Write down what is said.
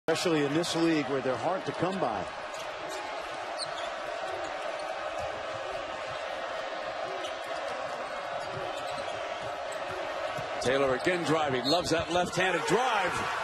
especially in this league where they're hard to come by. Taylor again driving, loves that left-handed drive.